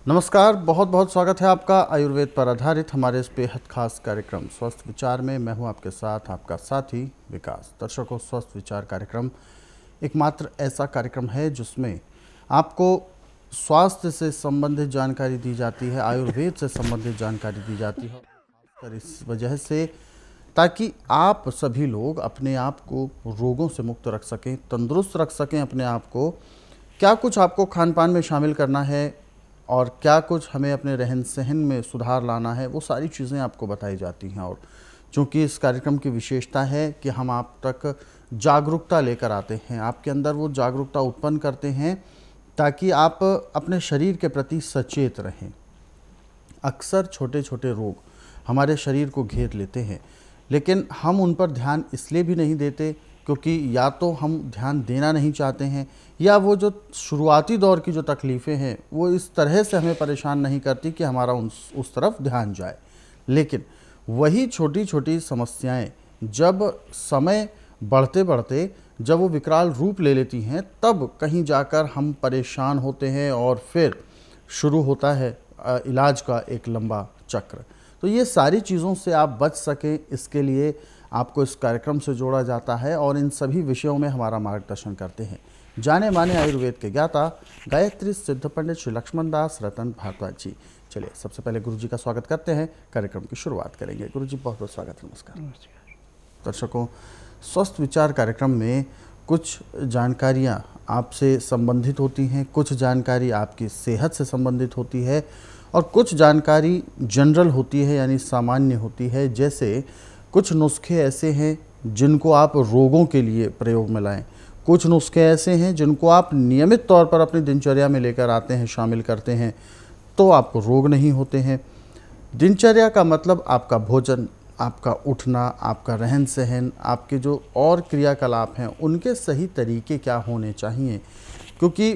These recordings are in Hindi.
नमस्कार, बहुत बहुत स्वागत है आपका आयुर्वेद पर आधारित हमारे इस बेहद खास कार्यक्रम स्वस्थ विचार में। मैं हूं आपके साथ आपका साथी विकास। दर्शकों, स्वस्थ विचार कार्यक्रम एकमात्र ऐसा कार्यक्रम है जिसमें आपको स्वास्थ्य से संबंधित जानकारी दी जाती है, आयुर्वेद से संबंधित जानकारी दी जाती है। खासकर इस वजह से ताकि आप सभी लोग अपने आप को रोगों से मुक्त रख सकें, तंदुरुस्त रख सकें अपने आप को। क्या कुछ आपको खान पान में शामिल करना है और क्या कुछ हमें अपने रहन सहन में सुधार लाना है, वो सारी चीज़ें आपको बताई जाती हैं। और चूँकि इस कार्यक्रम की विशेषता है कि हम आप तक जागरूकता लेकर आते हैं, आपके अंदर वो जागरूकता उत्पन्न करते हैं ताकि आप अपने शरीर के प्रति सचेत रहें। अक्सर छोटे छोटे रोग हमारे शरीर को घेर लेते हैं, लेकिन हम उन पर ध्यान इसलिए भी नहीं देते क्योंकि या तो हम ध्यान देना नहीं चाहते हैं, या वो जो शुरुआती दौर की जो तकलीफ़ें हैं वो इस तरह से हमें परेशान नहीं करती कि हमारा उस तरफ ध्यान जाए। लेकिन वही छोटी छोटी समस्याएं जब समय बढ़ते बढ़ते जब वो विकराल रूप ले लेती हैं, तब कहीं जाकर हम परेशान होते हैं और फिर शुरू होता है इलाज का एक लंबा चक्र। तो ये सारी चीज़ों से आप बच सकें, इसके लिए आपको इस कार्यक्रम से जोड़ा जाता है और इन सभी विषयों में हमारा मार्गदर्शन करते हैं जाने माने आयुर्वेद के ज्ञाता गायत्री सिद्ध पंडित श्री लक्ष्मण दास रतन भारद्वाज जी। चलिए सबसे पहले गुरु जी का स्वागत करते हैं, कार्यक्रम की शुरुआत करेंगे। गुरु जी बहुत बहुत स्वागत है। नमस्कार। दर्शकों, स्वस्थ विचार कार्यक्रम में कुछ जानकारियाँ आपसे संबंधित होती हैं, कुछ जानकारी आपकी सेहत से संबंधित होती है और कुछ जानकारी जनरल होती है यानी सामान्य होती है। जैसे कुछ नुस्खे ऐसे हैं जिनको आप रोगों के लिए प्रयोग में लाएं, कुछ नुस्खे ऐसे हैं जिनको आप नियमित तौर पर अपनी दिनचर्या में लेकर आते हैं, शामिल करते हैं, तो आपको रोग नहीं होते हैं। दिनचर्या का मतलब आपका भोजन, आपका उठना, आपका रहन सहन, आपके जो और क्रियाकलाप हैं उनके सही तरीके क्या होने चाहिए। क्योंकि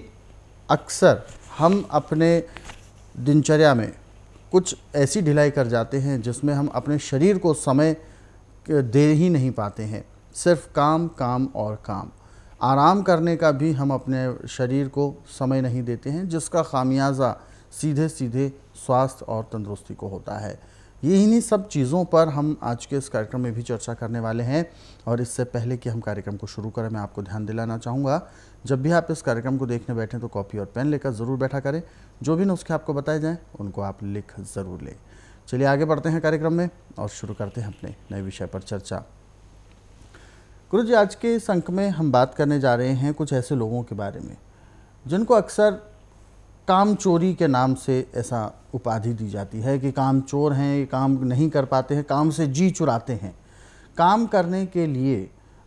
अक्सर हम अपने दिनचर्या में कुछ ऐसी ढिलाई कर जाते हैं जिसमें हम अपने शरीर को समय दे ही नहीं पाते हैं। सिर्फ काम काम और काम, आराम करने का भी हम अपने शरीर को समय नहीं देते हैं, जिसका खामियाजा सीधे सीधे स्वास्थ्य और तंदुरुस्ती को होता है। इन्हीं सब चीज़ों पर हम आज के इस कार्यक्रम में भी चर्चा करने वाले हैं। और इससे पहले कि हम कार्यक्रम को शुरू करें, मैं आपको ध्यान दिलाना चाहूँगा, जब भी आप इस कार्यक्रम को देखने बैठें तो कॉपी और पेन लेकर ज़रूर बैठा करें। जो भी नुस्खे आपको बताए जाएँ उनको आप लिख ज़रूर लें। चलिए आगे बढ़ते हैं कार्यक्रम में और शुरू करते हैं अपने नए विषय पर चर्चा। गुरु जी, आज के इस अंक में हम बात करने जा रहे हैं कुछ ऐसे लोगों के बारे में जिनको अक्सर काम चोरी के नाम से ऐसा उपाधि दी जाती है कि काम चोर हैं, ये काम नहीं कर पाते हैं, काम से जी चुराते हैं। काम करने के लिए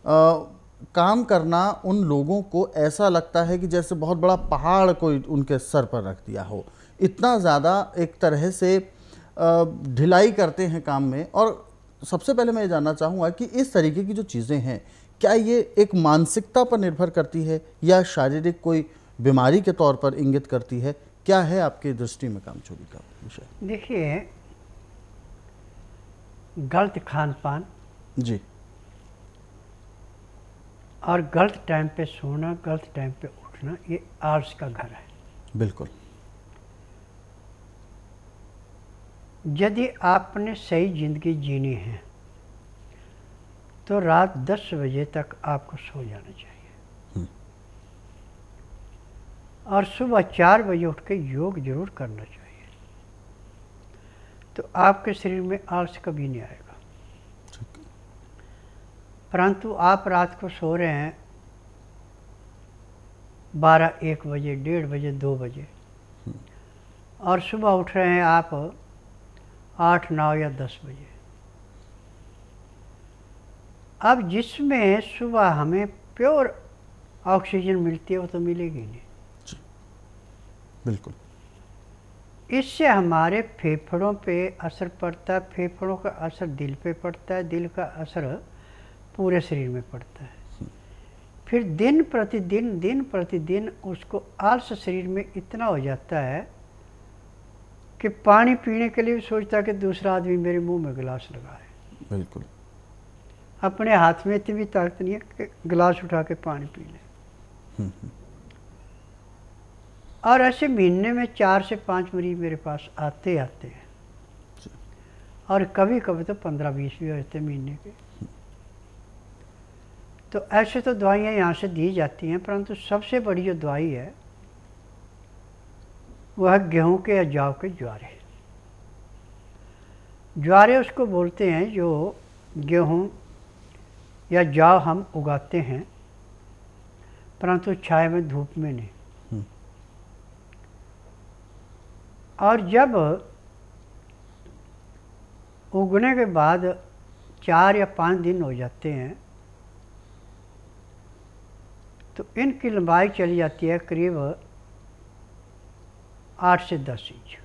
काम करना उन लोगों को ऐसा लगता है कि जैसे बहुत बड़ा पहाड़ कोई उनके सर पर रख दिया हो। इतना ज़्यादा एक तरह से ढिलाई करते हैं काम में। और सबसे पहले मैं ये जानना चाहूँगा कि इस तरीके की जो चीज़ें हैं, क्या ये एक मानसिकता पर निर्भर करती है या शारीरिक कोई बीमारी के तौर पर इंगित करती है? क्या है आपकी दृष्टि में कामचोरी का विषय? देखिए, गलत खान पान जी, और गलत टाइम पे सोना, गलत टाइम पे उठना, ये आलस का घर है। बिल्कुल। यदि आपने सही जिंदगी जीनी है तो रात 10 बजे तक आपको सो जाना चाहिए और सुबह 4 बजे उठ के योग जरूर करना चाहिए, तो आपके शरीर में आलस कभी नहीं आएगा। परंतु आप रात को सो रहे हैं 12-1 बजे, 1:30 बजे, 2 बजे और सुबह उठ रहे हैं आप 8, 9 या 10 बजे। अब जिसमें सुबह हमें प्योर ऑक्सीजन मिलती है वो तो मिलेगी नहीं। बिल्कुल। इससे हमारे फेफड़ों पे असर पड़ता है, फेफड़ों का असर दिल पे पड़ता है, दिल का असर पूरे शरीर में पड़ता है। फिर दिन प्रतिदिन उसको आलस शरीर में इतना हो जाता है कि पानी पीने के लिए भी सोचता है कि दूसरा आदमी मेरे मुंह में गिलास लगाए। बिल्कुल। अपने हाथ में इतनी भी ताकत नहीं है कि गिलास उठा के पानी पी ले। और ऐसे महीने में 4 से 5 मरीज मेरे पास आते आते हैं, और कभी कभी तो 15-20 भी होते हैं महीने के। तो ऐसे तो दवाइयाँ यहाँ से दी जाती हैं, परंतु सबसे बड़ी जो दवाई है वह है गेहूँ के या जौ के ज्वारे। ज्वारे उसको बोलते हैं जो गेहूँ या जौ हम उगाते हैं, परंतु छाया में धूप में नहीं। और जब उगने के बाद 4 या 5 दिन हो जाते हैं तो इनकी लंबाई चली जाती है करीब 8 से 10 इंच।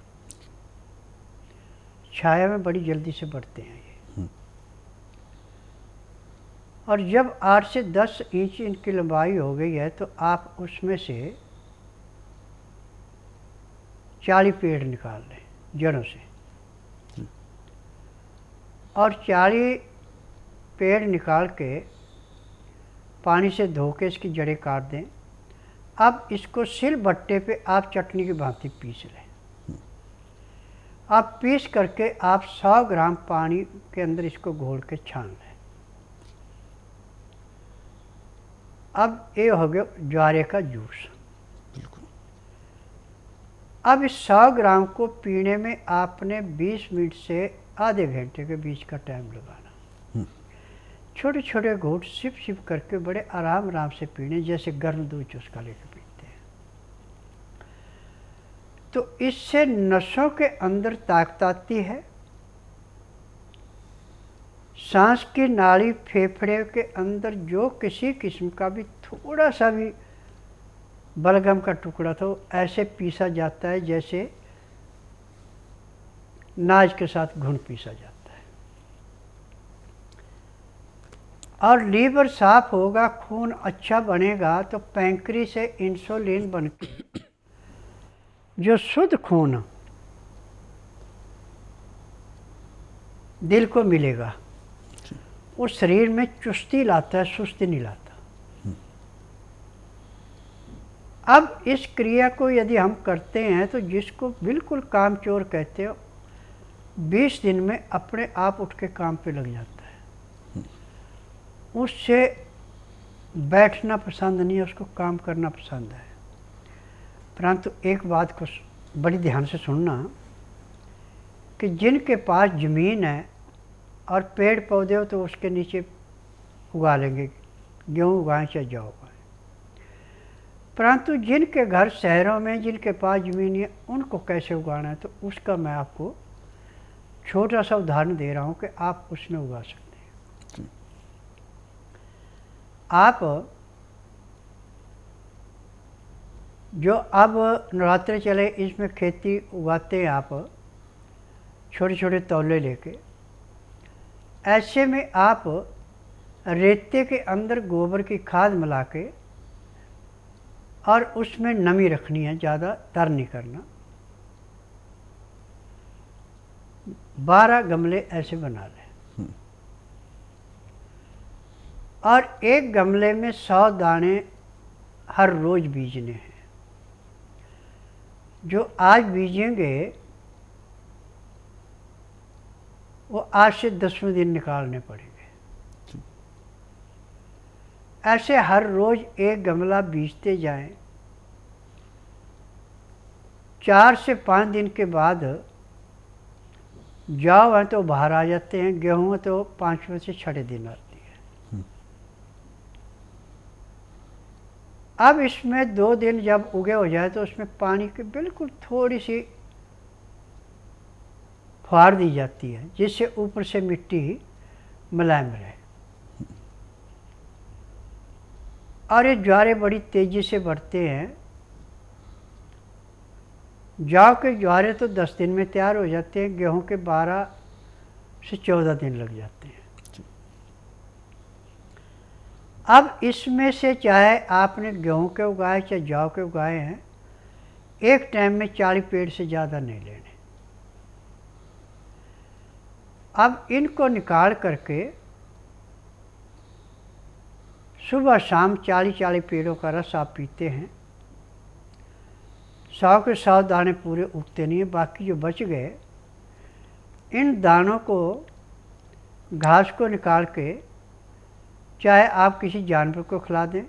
छाया में बड़ी जल्दी से बढ़ते हैं ये। और जब 8 से 10 इंच इनकी लंबाई हो गई है तो आप उसमें से 40 पेड़ निकाल लें जड़ों से, और 40 पेड़ निकाल के पानी से धो के इसकी जड़ें काट दें। अब इसको सिलबट्टे पे आप चटनी की भांति पीस लें। आप पीस करके आप 100 ग्राम पानी के अंदर इसको घोल के छान लें। अब ये हो गया ज्वारे का जूस। अब इस 100 ग्राम को पीने में आपने 20 मिनट से आधे घंटे के बीच का टाइम लगाना। छोटे छोटे घूंट सिप सिप करके बड़े आराम आराम से पीने, जैसे गर्म दूध चुस्का लेकर पीते हैं। तो इससे नसों के अंदर ताकत आती है, सांस की नाड़ी फेफड़े के अंदर जो किसी किस्म का भी थोड़ा सा भी बलगम का टुकड़ा तो ऐसे पीसा जाता है जैसे नाज के साथ घुन पीसा जाता है। और लीवर साफ होगा, खून अच्छा बनेगा तो पैंक्री से इंसुलिन बनकर जो शुद्ध खून दिल को मिलेगा उस शरीर में चुस्ती लाता है, सुस्ती नहीं लाता। अब इस क्रिया को यदि हम करते हैं तो जिसको बिल्कुल कामचोर कहते हो 20 दिन में अपने आप उठ के काम पे लग जाता है। उससे बैठना पसंद नहीं है, उसको काम करना पसंद है। परंतु एक बात को बड़ी ध्यान से सुनना कि जिनके पास ज़मीन है और पेड़ पौधे हो तो उसके नीचे उगा लेंगे, गेहूँ उगाएं चाहे जौ उगाएं। परंतु जिनके घर शहरों में, जिनके पास ज़मीन है, उनको कैसे उगाना है तो उसका मैं आपको छोटा सा उदाहरण दे रहा हूँ कि आप उसमें उगा सकते हैं। आप जो अब नवरात्रे चले इसमें खेती उगाते हैं, आप छोटे छोटे तौले लेके, ऐसे में आप रेते के अंदर गोबर की खाद मिला के और उसमें नमी रखनी है, ज़्यादा तर नहीं करना। 12 गमले ऐसे बना लें और एक गमले में 100 दाने हर रोज बीजने हैं। जो आज बीजेंगे वो आज से 10वें दिन निकालने पड़ेंगे। ऐसे हर रोज एक गमला बीजते जाएं। 4 से 5 दिन के बाद जौ है तो बाहर आ जाते हैं, गेहूँ है तो 5वें से 6ठे दिन आती है। अब इसमें 2 दिन जब उगे हो जाए तो उसमें पानी की बिल्कुल थोड़ी सी फुहार दी जाती है, जिससे ऊपर से मिट्टी मुलायम रहे। और ये ज्वारे बड़ी तेज़ी से बढ़ते हैं। जौ के ज्वारे तो 10 दिन में तैयार हो जाते हैं, गेहूं के 12 से 14 दिन लग जाते हैं। अब इसमें से चाहे आपने गेहूं के उगाए चाहे जौ के उगाए हैं, एक टाइम में 40 पेड़ से ज़्यादा नहीं लेने। अब इनको निकाल करके सुबह शाम 40-40 पेड़ों का रस आप पीते हैं। 100 के 100 दाने पूरे उगते नहीं हैं, बाकी जो बच गए इन दानों को, घास को निकाल के चाहे आप किसी जानवर को खिला दें,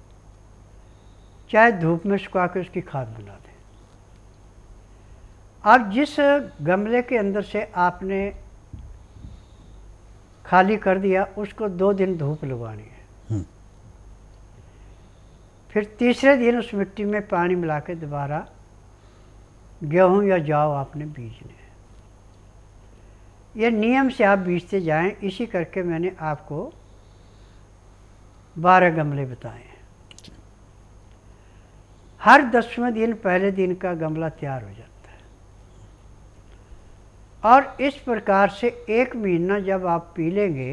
चाहे धूप में सुखा के उसकी खाद बना दें। अब जिस गमले के अंदर से आपने खाली कर दिया उसको 2 दिन धूप लगवानी है। फिर तीसरे दिन उस मिट्टी में पानी मिला के दोबारा गेहूं या जौ आपने बीजने हैं। ये नियम से आप बीजते जाएं। इसी करके मैंने आपको 12 गमले बताए हैं। हर 10वें दिन पहले दिन का गमला तैयार हो जाता है। और इस प्रकार से 1 महीना जब आप पी लेंगे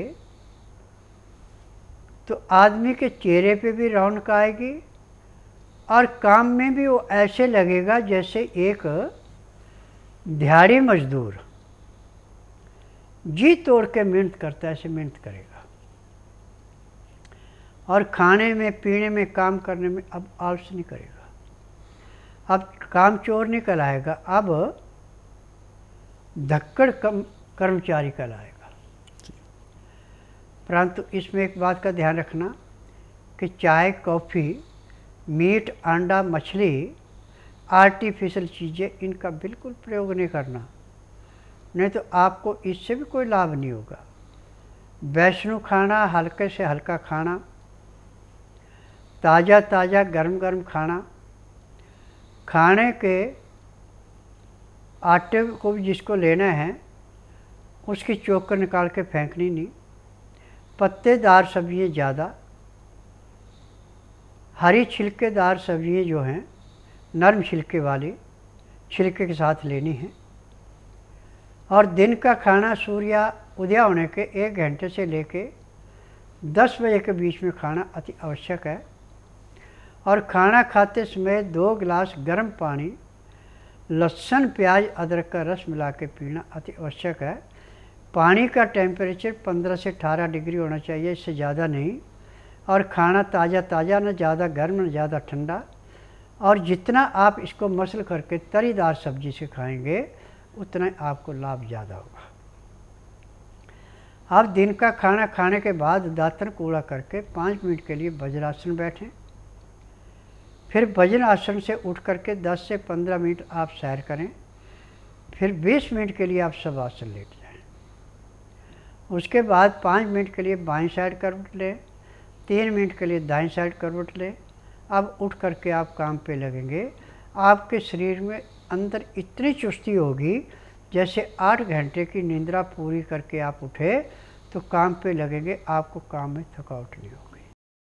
तो आदमी के चेहरे पे भी रौनक आएगी और काम में भी वो ऐसे लगेगा जैसे एक दिहाड़ी मजदूर जी तोड़ के मेहनत करता है, ऐसे मेहनत करेगा। और खाने में, पीने में, काम करने में अब आलस नहीं करेगा। अब काम चोर नहीं कहलाएगा, अब धक्कड़ कर्मचारी कहलाएगा। परंतु इसमें एक बात का ध्यान रखना कि चाय, कॉफ़ी, मीट, अंडा, मछली, आर्टिफिशियल चीज़ें, इनका बिल्कुल प्रयोग नहीं करना, नहीं तो आपको इससे भी कोई लाभ नहीं होगा। वैष्णु खाना, हल्के से हल्का खाना, ताज़ा ताज़ा गरम गरम खाना, खाने के आटे को भी जिसको लेना है उसकी चोकर निकाल के फेंकनी नहीं। पत्तेदार सब्जियाँ ज़्यादा, हरी छिलकेदार सब्जियाँ जो हैं नरम छिलके वाली, छिलके के साथ लेनी है। और दिन का खाना सूर्य उदय होने के 1 घंटे से लेके 10 बजे के बीच में खाना अति आवश्यक है। और खाना खाते समय 2 गिलास गर्म पानी, लहसुन, प्याज, अदरक का रस मिला के पीना अति आवश्यक है। पानी का टेम्परेचर 15 से 18 डिग्री होना चाहिए, इससे ज़्यादा नहीं। और खाना ताज़ा ताज़ा, न ज़्यादा गर्म न ज़्यादा ठंडा। और जितना आप इसको मसल करके तरीदार सब्जी से खाएंगे उतना आपको लाभ ज़्यादा होगा। आप दिन का खाना खाने के बाद दातन कूड़ा करके 5 मिनट के लिए वज्रासन बैठें। फिर वज्रासन से उठ करके 10 से 15 मिनट आप सैर करें। फिर 20 मिनट के लिए आप शवासन लेट जाएं। उसके बाद 5 मिनट के लिए बाईं साइड करवट लें, 3 मिनट के लिए दाईं साइड करवट लें। अब उठ करके आप काम पे लगेंगे। आपके शरीर में अंदर इतनी चुस्ती होगी जैसे 8 घंटे की निंद्रा पूरी करके आप उठे तो काम पे लगेंगे, आपको काम में थकावट नहीं होगी।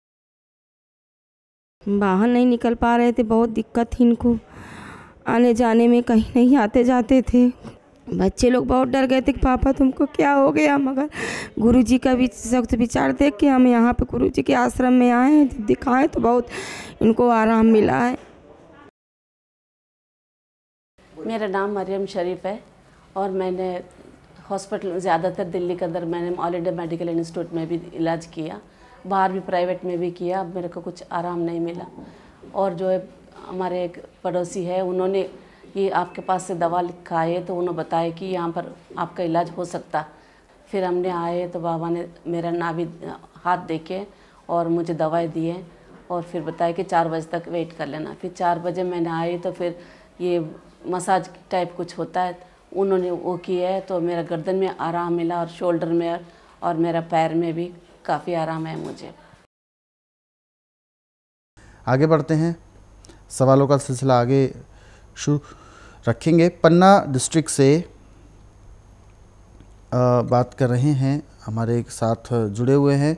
बाहर नहीं निकल पा रहे थे, बहुत दिक्कत थी इनको आने जाने में, कहीं नहीं आते जाते थे। बच्चे लोग बहुत डर गए थे कि पापा तुमको क्या हो गया, मगर गुरुजी का भी सख्त विचार देख के हम यहाँ पे गुरुजी के आश्रम में आए हैं, दिखाएं तो बहुत इनको आराम मिला है। मेरा नाम मरियम शरीफ है और मैंने हॉस्पिटल ज़्यादातर दिल्ली के अंदर मैंने ऑल इंडिया मेडिकल इंस्टीट्यूट में भी इलाज किया, बाहर भी प्राइवेट में भी किया। अब मेरे को कुछ आराम नहीं मिला। और जो है हमारे एक पड़ोसी है, उन्होंने ये आपके पास से दवा लिखाई है तो उन्होंने बताया कि यहाँ पर आपका इलाज हो सकता। फिर हमने आए तो बाबा ने मेरा नाभि हाथ देखे और मुझे दवाई दी है और फिर बताया कि 4 बजे तक वेट कर लेना। फिर 4 बजे मैंने आई तो फिर ये मसाज टाइप कुछ होता है, उन्होंने वो किया है तो मेरा गर्दन में आराम मिला और शोल्डर में और मेरा पैर में भी काफ़ी आराम है मुझे। आगे बढ़ते हैं, सवालों का सिलसिला आगे शुरू रखेंगे। पन्ना डिस्ट्रिक्ट से बात कर रहे हैं, हमारे एक साथ जुड़े हुए हैं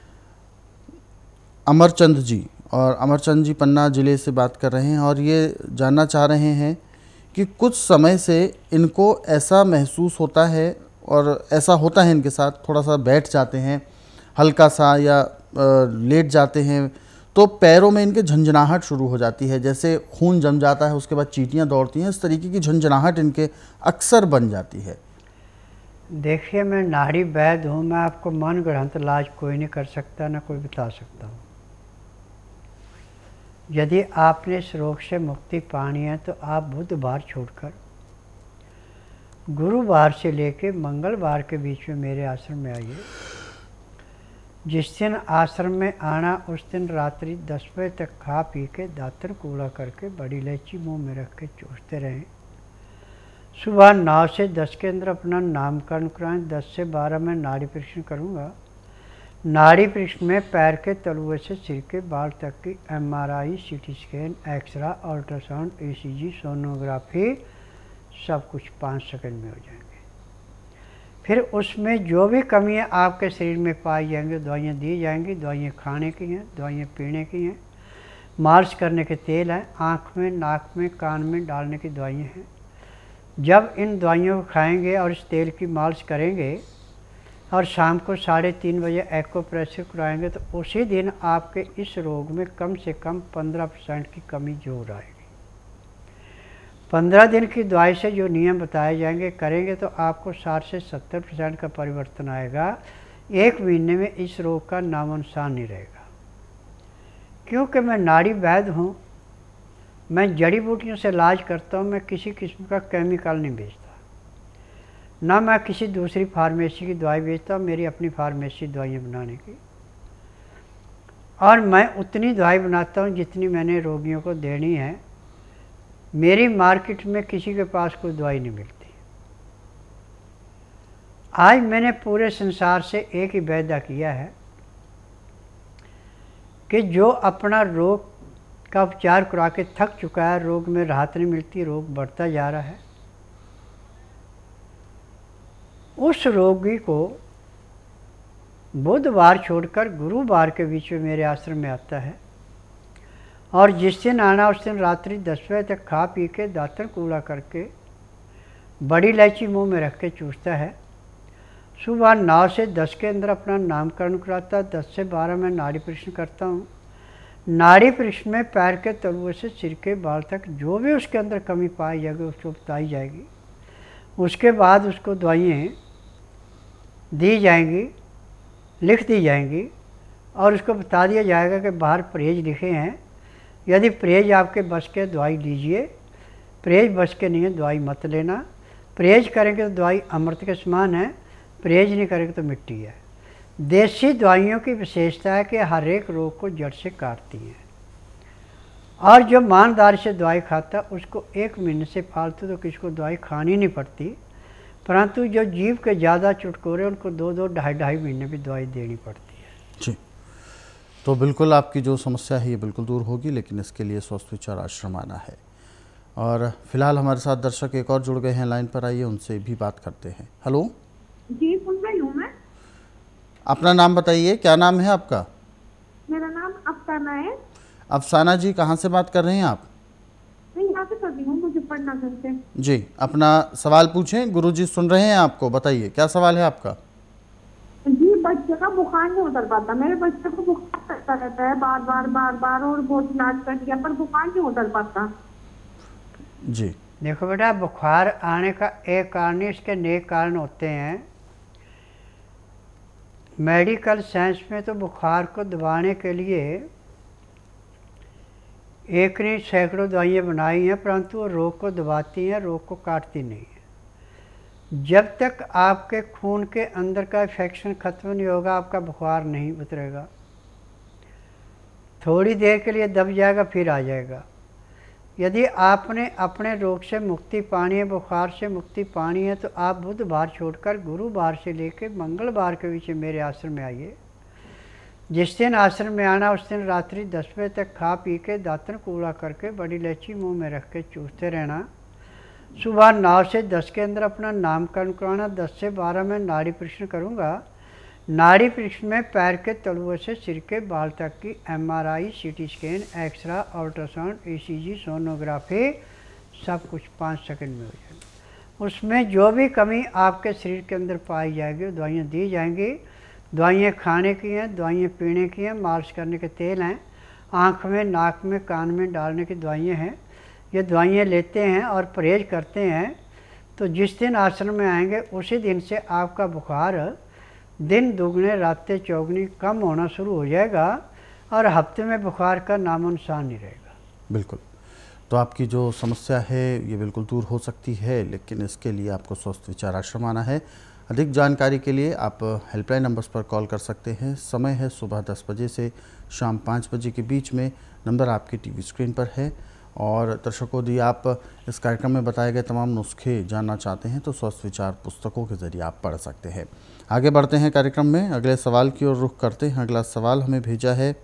अमरचंद जी, और अमरचंद जी पन्ना ज़िले से बात कर रहे हैं और ये जानना चाह रहे हैं कि कुछ समय से इनको ऐसा महसूस होता है और ऐसा होता है इनके साथ, थोड़ा सा बैठ जाते हैं हल्का सा या लेट जाते हैं तो पैरों में इनके झंझनाहट शुरू हो जाती है, जैसे खून जम जाता है, उसके बाद चींटियाँ दौड़ती हैं, इस तरीके की झंझनाहट इनके अक्सर बन जाती है। देखिए, मैं नाड़ी वैद्य हूँ, मैं आपको मन गढ़ंत इलाज कोई नहीं कर सकता, ना कोई बता सकता हूँ। यदि आपने इस रोग से मुक्ति पानी है तो आप बुधवार छोड़कर गुरुवार से लेकर मंगलवार के बीच में मेरे आश्रम में आइए। जिस दिन आश्रम में आना उस दिन रात्रि 10 बजे तक खा पी के दातन कूड़ा करके बड़ी इलायची मुंह में रख के चूसते रहें। सुबह 9 से 10 के अंदर अपना नामकरण कराएं। 10 से 12 में नाड़ी परीक्षण करूँगा। नाड़ी परीक्षण में पैर के तलुए से सिर के बाल तक की MRI, CT scan, x ray, ultrasound, ECG, sonography सब कुछ 5 सेकंड में हो जाएंगे। फिर उसमें जो भी कमियां आपके शरीर में पाई जाएंगी दवाइयाँ दी जाएंगी। दवाइयाँ खाने की हैं, दवाइयाँ पीने की हैं, मालिश करने के तेल हैं, आँख में, नाक में, कान में डालने की दवाइयाँ हैं। जब इन दवाइयों को खाएंगे और इस तेल की मालिश करेंगे और शाम को 3:30 बजे एक्यूप्रेशर कराएंगे तो उसी दिन आपके इस रोग में कम से कम 15% की कमी जरूर आएगी। 15 दिन की दवाई से जो नियम बताए जाएंगे करेंगे तो आपको 60 से 70% का परिवर्तन आएगा। 1 महीने में इस रोग का नामो निशान नहीं रहेगा। क्योंकि मैं नाड़ी वैद्य हूँ, मैं जड़ी बूटियों से इलाज करता हूँ, मैं किसी किस्म का केमिकल नहीं बेचता, ना मैं किसी दूसरी फार्मेसी की दवाई बेचता हूँ। मेरी अपनी फार्मेसी दवाइयाँ बनाने की, और मैं उतनी दवाई बनाता हूँ जितनी मैंने रोगियों को देनी है। मेरी मार्केट में किसी के पास कोई दवाई नहीं मिलती। आज मैंने पूरे संसार से एक ही वायदा किया है कि जो अपना रोग का उपचार करा के थक चुका है, रोग में राहत नहीं मिलती, रोग बढ़ता जा रहा है, उस रोगी को बुधवार छोड़कर गुरुवार के बीच में मेरे आश्रम में आता है। और जिस दिन आना उस दिन रात्रि 10 बजे तक खा पी के दातन कूड़ा करके बड़ी इलायची मुंह में रख के चूसता है। सुबह 9 से 10 के अंदर अपना नामकरण कराता है। 10 से 12 में नाड़ी परीक्षण करता हूँ। नाड़ी परीक्षण में पैर के तलुए से सिर के बाल तक जो भी उसके अंदर कमी पाई जाएगी उसको बताई जाएगी। उसके बाद उसको दवाइयाँ दी जाएंगी, लिख दी जाएंगी, और उसको बता दिया जाएगा कि बाहर परहेज लिखे हैं। यदि परहेज आपके बस के दवाई लीजिए, परहेज बस के नहीं है दवाई मत लेना। परहेज करेंगे तो दवाई अमृत के समान है, परहेज नहीं करेंगे तो मिट्टी है। देसी दवाइयों की विशेषता है कि हर एक रोग को जड़ से काटती हैं, और जो ईमानदारी से दवाई खाता उसको 1 महीने से फालतू तो किसी को दवाई खानी नहीं पड़ती, परंतु जो जीव के ज़्यादा चुटकोरे उनको 2-2, 2.5 महीने भी दवाई देनी पड़ती है। जी, तो बिल्कुल आपकी जो समस्या है ये बिल्कुल दूर होगी, लेकिन इसके लिए स्वस्थ विचार आश्रम आना है। और फिलहाल हमारे साथ दर्शक एक और जुड़ गए हैं लाइन पर, आइए उनसे भी बात करते हैं। हेलो जी, सुन रही हूँ मैं। अपना नाम बताइए, क्या नाम है आपका? मेरा नाम अफसाना है। अफसाना जी, कहाँ से बात कर रहे हैं आप? मैं यहाँ से कर रही हूँ, मुजफ्फरनगर से। जी, अपना सवाल पूछें, गुरुजी सुन रहे हैं आपको। बताइए क्या सवाल है आपका? जी, बच्चे का बुखार नहीं उतर पाता। मेरे बच्चे को बुखार करता रहता है बार बार, और बहुत इलाज कर दिया पर बुखार नहीं उतर पाता। जी, देखो बेटा, बुखार आने का एक कारण नहीं, इसके अनेक कारण होते हैं। मेडिकल साइंस में तो बुखार को दबाने के लिए एक नहीं सैकड़ों दवाइयाँ बनाई हैं, परंतु वो रोग को दबाती हैं, रोग को काटती नहीं है। जब तक आपके खून के अंदर का इन्फेक्शन ख़त्म नहीं होगा आपका बुखार नहीं उतरेगा। थोड़ी देर के लिए दब जाएगा, फिर आ जाएगा। यदि आपने अपने रोग से मुक्ति पानी है, बुखार से मुक्ति पानी है, तो आप बुधवार छोड़कर गुरुवार से लेकर मंगलवार के बीच मेरे आश्रम में आइए। जिस दिन आश्रम में आना उस दिन रात्रि 10 बजे तक खा पी के दातन कूड़ा करके बड़ी इलायची मुंह में रख के चूसते रहना। सुबह 9 से 10 के अंदर अपना नामकरण कराना। 10 से 12 में नाड़ी परीक्षण करूँगा। नाड़ी परीक्षण में पैर के तलुए से सिर के बाल तक की MRI, CT scan, x ray, ultrasound, ECG, sonography सब कुछ 5 सेकंड में हो जाएगा। उसमें जो भी कमी आपके शरीर के अंदर पाई जाएगी दवाइयाँ दी जाएंगी। दवाइयाँ खाने की हैं, दवाइयाँ पीने की हैं, मालिश करने के तेल हैं, आँख में, नाक में, कान में डालने की दवाइयाँ हैं। ये दवाइयाँ लेते हैं और परहेज करते हैं तो जिस दिन आश्रम में आएंगे उसी दिन से आपका बुखार दिन दुगने रातें चौगुनी कम होना शुरू हो जाएगा। और हफ्ते में बुखार का नामो निशान नहीं रहेगा। बिल्कुल। तो आपकी जो समस्या है ये बिल्कुल दूर हो सकती है, लेकिन इसके लिए आपको स्वस्थ विचार आश्रम आना है। अधिक जानकारी के लिए आप हेल्पलाइन नंबर्स पर कॉल कर सकते हैं। समय है सुबह 10 बजे से शाम 5 बजे के बीच में। नंबर आपकी टीवी स्क्रीन पर है। और दर्शकों, यदि आप इस कार्यक्रम में बताए गए तमाम नुस्खे जानना चाहते हैं तो स्वस्थ विचार पुस्तकों के ज़रिए आप पढ़ सकते हैं। आगे बढ़ते हैं कार्यक्रम में, अगले सवाल की ओर रुख करते हैं। अगला सवाल हमें भेजा है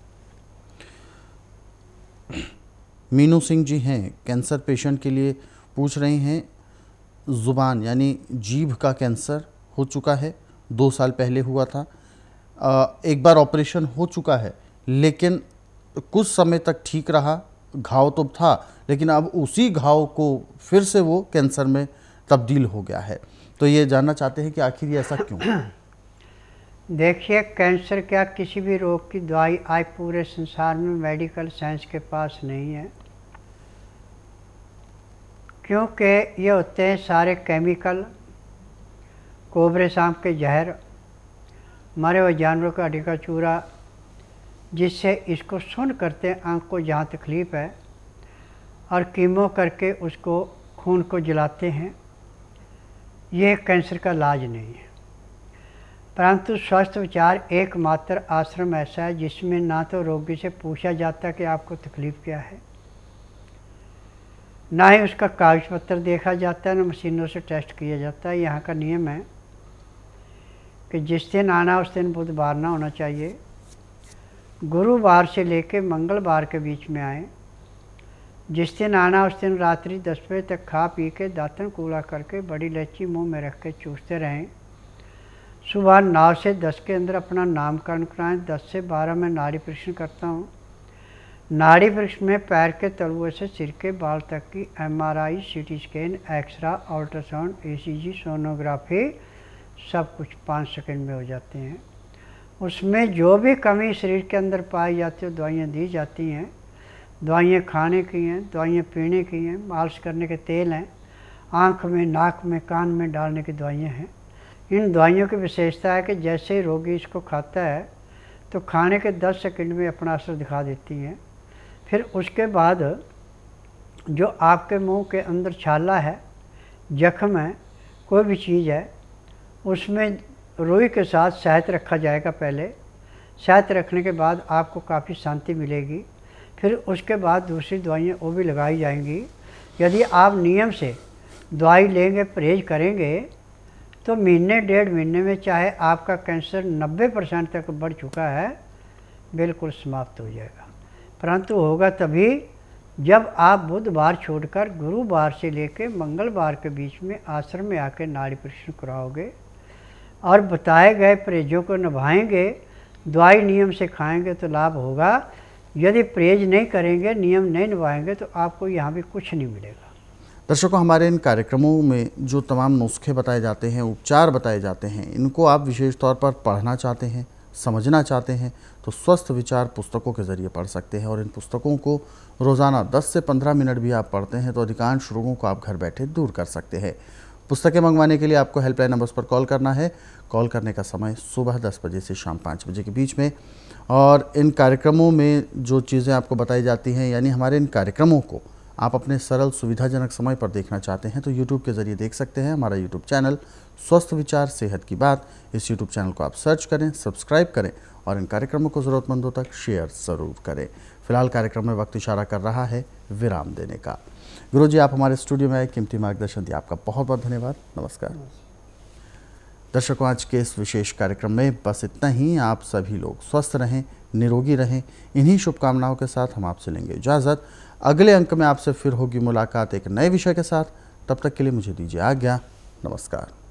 मीनू सिंह जी हैं, कैंसर पेशेंट के लिए पूछ रही हैं। ज़ुबान यानी जीभ का कैंसर हो चुका है, 2 साल पहले हुआ था। एक बार ऑपरेशन हो चुका है, लेकिन कुछ समय तक ठीक रहा, घाव तो था, लेकिन अब उसी घाव को फिर से वो कैंसर में तब्दील हो गया है। तो ये जानना चाहते हैं कि आखिर ये ऐसा क्यों? देखिए, कैंसर क्या किसी भी रोग की दवाई आज पूरे संसार में मेडिकल साइंस के पास नहीं है, क्योंकि ये होते हैं सारे केमिकल, कोबरे सांप के जहर, मरे हुए जानवरों का हड्डी का चूरा, जिससे इसको सुन करते हैं आँख को जहाँ तकलीफ़ है, और कीमो करके उसको खून को जलाते हैं। ये कैंसर का इलाज नहीं है। परंतु स्वस्थ विचार एकमात्र आश्रम ऐसा है जिसमें ना तो रोगी से पूछा जाता कि आपको तकलीफ़ क्या है, ना ही उसका कागज पत्र देखा जाता है, ना मशीनों से टेस्ट किया जाता है। यहाँ का नियम है कि जिस दिन आना उस दिन बुधवार ना होना चाहिए, गुरुवार से लेकर मंगलवार के बीच में आए। जिस दिन आना उस दिन रात्रि 10 बजे तक खा पी के दातन कूड़ा करके बड़ी इलायची मुंह में रख के चूसते रहें। सुबह 9 से 10 के अंदर अपना नामकरण कराएं। 10 से 12 में नाड़ी परीक्षण करता हूँ। नाड़ी परीक्षण में पैर के तलुए से सिर के बाल तक की MRI, CT scan, x ray, ultrasound, ECG, sonography सब कुछ 5 सेकंड में हो जाते हैं। उसमें जो भी कमी शरीर के अंदर पाई जाती है दवाइयाँ दी जाती हैं। दवाइयाँ खाने की हैं, दवाइयाँ पीने की हैं, मालिश करने के तेल हैं, आँख में, नाक में, कान में डालने की दवाइयाँ हैं। इन दवाइयों की विशेषता है कि जैसे ही रोगी इसको खाता है तो खाने के 10 सेकंड में अपना असर दिखा देती हैं। फिर उसके बाद जो आपके मुंह के अंदर छाला है, जख्म है, कोई भी चीज़ है, उसमें रुई के साथ शहद रखा जाएगा। पहले शहद रखने के बाद आपको काफ़ी शांति मिलेगी। फिर उसके बाद दूसरी दवाइयाँ वो भी लगाई जाएंगी। यदि आप नियम से दवाई लेंगे, परहेज करेंगे, तो महीने 1.5 महीने में चाहे आपका कैंसर 90% तक बढ़ चुका है, बिल्कुल समाप्त हो जाएगा। परंतु होगा तभी जब आप बुधवार छोड़कर गुरुवार से लेकर मंगलवार के बीच में आश्रम में आकर नाड़ी परीक्षण कराओगे और बताए गए परहेजों को निभाएंगे, दवाई नियम से खाएंगे तो लाभ होगा। यदि परहेज नहीं करेंगे, नियम नहीं निभाएंगे, तो आपको यहाँ भी कुछ नहीं मिलेगा। दर्शकों, हमारे इन कार्यक्रमों में जो तमाम नुस्खे बताए जाते हैं, उपचार बताए जाते हैं, इनको आप विशेष तौर पर पढ़ना चाहते हैं, समझना चाहते हैं तो स्वस्थ विचार पुस्तकों के ज़रिए पढ़ सकते हैं। और इन पुस्तकों को रोज़ाना 10 से 15 मिनट भी आप पढ़ते हैं तो अधिकांश रोगों को आप घर बैठे दूर कर सकते हैं। पुस्तकें मंगवाने के लिए आपको हेल्पलाइन नंबर्स पर कॉल करना है। कॉल करने का समय सुबह 10 बजे से शाम 5 बजे के बीच में। और इन कार्यक्रमों में जो चीज़ें आपको बताई जाती हैं, यानी हमारे इन कार्यक्रमों को आप अपने सरल सुविधाजनक समय पर देखना चाहते हैं तो YouTube के ज़रिए देख सकते हैं। हमारा YouTube चैनल स्वस्थ विचार सेहत की बात, इस YouTube चैनल को आप सर्च करें, सब्सक्राइब करें और इन कार्यक्रमों को ज़रूरतमंदों तक शेयर ज़रूर करें। फिलहाल कार्यक्रम में वक्त इशारा कर रहा है विराम देने का। गुरु जी, आप हमारे स्टूडियो में आए, कीमती मार्गदर्शन दिया, आपका बहुत बहुत धन्यवाद। नमस्कार। दर्शकों, आज के इस विशेष कार्यक्रम में बस इतना ही। आप सभी लोग स्वस्थ रहें, निरोगी रहें, इन्हीं शुभकामनाओं के साथ हम आपसे लेंगे इजाज़त। अगले अंक में आपसे फिर होगी मुलाकात एक नए विषय के साथ। तब तक के लिए मुझे दीजिए आज्ञा। नमस्कार।